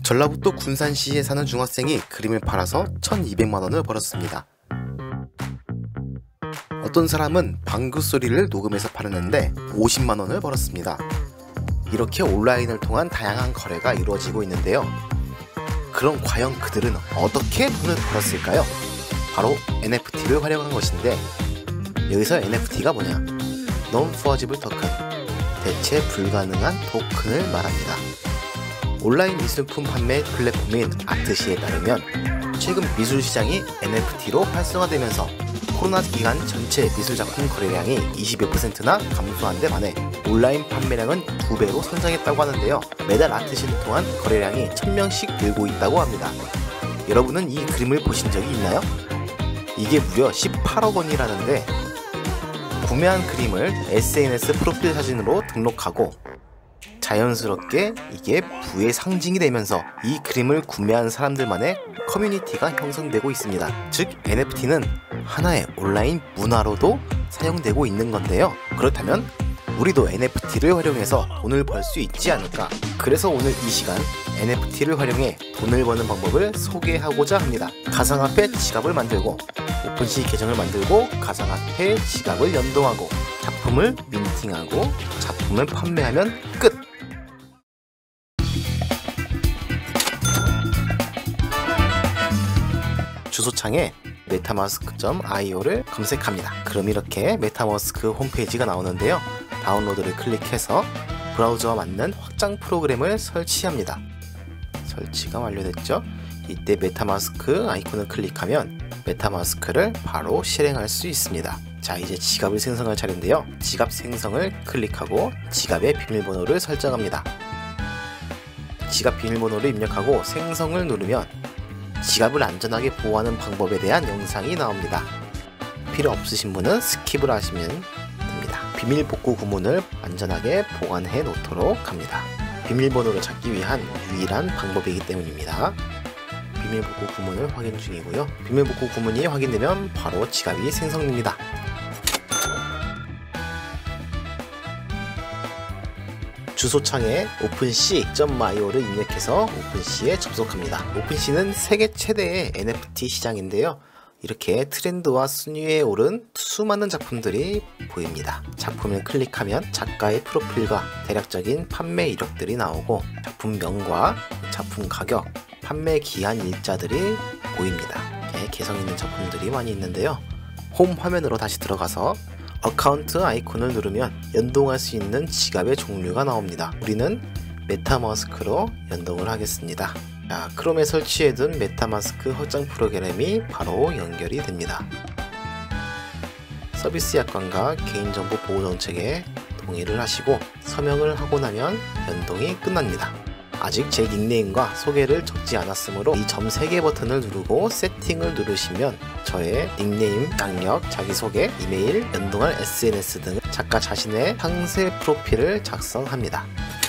전라북도 군산시에 사는 중학생이 그림을 팔아서 1200만원을 벌었습니다. 어떤 사람은 방구 소리를 녹음해서 팔았는데 50만원을 벌었습니다. 이렇게 온라인을 통한 다양한 거래가 이루어지고 있는데요. 그럼 과연 그들은 어떻게 돈을 벌었을까요? 바로 NFT를 활용한 것인데, 여기서 NFT가 뭐냐? Non-Fungible Token, 대체 불가능한 토큰을 말합니다. 온라인 미술품 판매 플랫폼인 아트시에 따르면 최근 미술 시장이 NFT로 활성화되면서 코로나 기간 전체 미술작품 거래량이 22%나 감소한 데 반해 온라인 판매량은 2배로 성장했다고 하는데요. 매달 아트시를 통한 거래량이 1000명씩 늘고 있다고 합니다. 여러분은 이 그림을 보신 적이 있나요? 이게 무려 18억 원이라는데, 구매한 그림을 SNS 프로필 사진으로 등록하고 자연스럽게 이게 부의 상징이 되면서 이 그림을 구매한 사람들만의 커뮤니티가 형성되고 있습니다. 즉 NFT는 하나의 온라인 문화로도 사용되고 있는 건데요. 그렇다면 우리도 NFT를 활용해서 돈을 벌 수 있지 않을까? 그래서 오늘 이 시간 NFT를 활용해 돈을 버는 방법을 소개하고자 합니다. 가상화폐 지갑을 만들고, 오픈시 계정을 만들고 가상화폐 지갑을 연동하고 작품을 민팅하고 작품을 판매하면 끝! 주소창에 metamask.io를 검색합니다. 그럼 이렇게 메타마스크 홈페이지가 나오는데요. 다운로드를 클릭해서 브라우저와 맞는 확장 프로그램을 설치합니다. 설치가 완료됐죠? 이때 메타마스크 아이콘을 클릭하면 메타마스크를 바로 실행할 수 있습니다. 자, 이제 지갑을 생성할 차례인데요. 지갑 생성을 클릭하고 지갑의 비밀번호를 설정합니다. 지갑 비밀번호를 입력하고 생성을 누르면 지갑을 안전하게 보호하는 방법에 대한 영상이 나옵니다. 필요 없으신 분은 스킵을 하시면 됩니다. 비밀 복구 구문을 안전하게 보관해 놓도록 합니다. 비밀번호를 찾기 위한 유일한 방법이기 때문입니다. 비밀 복구 구문을 확인 중이고요. 비밀 복구 구문이 확인되면 바로 지갑이 생성됩니다. 주소창에 OpenSea.io를 입력해서 오픈시에 접속합니다. 오픈시는 세계 최대의 NFT 시장인데요. 이렇게 트렌드와 순위에 오른 수많은 작품들이 보입니다. 작품을 클릭하면 작가의 프로필과 대략적인 판매 이력들이 나오고 작품명과 작품 가격, 판매 기한 일자들이 보입니다. 이렇게 개성 있는 작품들이 많이 있는데요. 홈 화면으로 다시 들어가서 어카운트 아이콘을 누르면 연동할 수 있는 지갑의 종류가 나옵니다. 우리는 메타마스크로 연동을 하겠습니다. 자, 크롬에 설치해둔 메타마스크 확장 프로그램이 바로 연결이 됩니다. 서비스 약관과 개인정보 보호 정책에 동의를 하시고 서명을 하고 나면 연동이 끝납니다. 아직 제 닉네임과 소개를 적지 않았으므로 이 점 3개 버튼을 누르고 세팅을 누르시면 저의 닉네임, 양력, 자기소개, 이메일, 연동할 SNS 등 작가 자신의 상세 프로필을 작성합니다.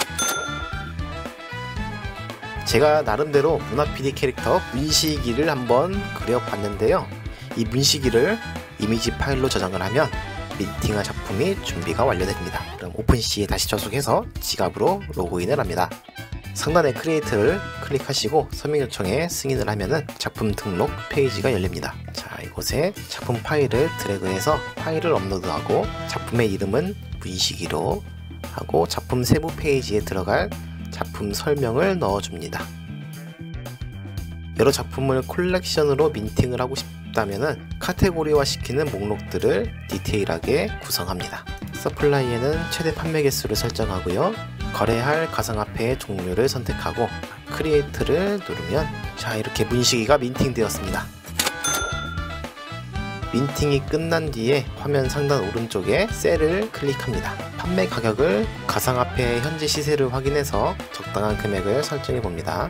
제가 나름대로 문화PD 캐릭터 문시기를 한번 그려봤는데요. 이 문시기를 이미지 파일로 저장을 하면 민팅한 작품이 준비가 완료됩니다. 그럼 오픈시에 다시 접속해서 지갑으로 로그인을 합니다. 상단에 크리에이트를 클릭하시고 서명 요청에 승인을 하면은 작품 등록 페이지가 열립니다. 자, 이곳에 작품 파일을 드래그해서 파일을 업로드하고 작품의 이름은 문시기로 하고 작품 세부 페이지에 들어갈 작품 설명을 넣어줍니다. 여러 작품을 콜렉션으로 민팅을 하고 싶다면은 카테고리화 시키는 목록들을 디테일하게 구성합니다. 서플라이에는 최대 판매 개수를 설정하고요. 거래할 가상화폐의 종류를 선택하고 크리에이트를 누르면 자, 이렇게 문시기가 민팅 되었습니다. 민팅이 끝난 뒤에 화면 상단 오른쪽에 셀을 클릭합니다. 판매 가격을 가상화폐의 현재 시세를 확인해서 적당한 금액을 설정해 봅니다.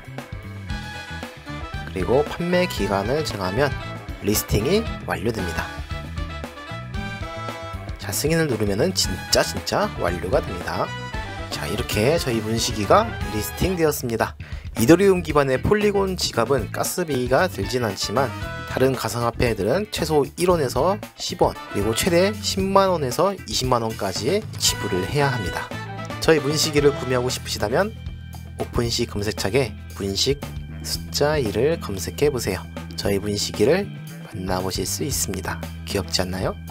그리고 판매 기간을 정하면 리스팅이 완료됩니다. 자, 승인을 누르면 진짜 완료가 됩니다. 자, 이렇게 저희 문시기가 리스팅 되었습니다. 이더리움 기반의 폴리곤 지갑은 가스비가 들진 않지만 다른 가상화폐들은 최소 1원에서 10원 그리고 최대 10만원에서 20만원까지 지불을 해야 합니다. 저희 문시기를 구매하고 싶으시다면 오픈시 검색창에 분식 숫자 1을 검색해 보세요. 저희 분식이를 만나보실 수 있습니다. 귀엽지 않나요?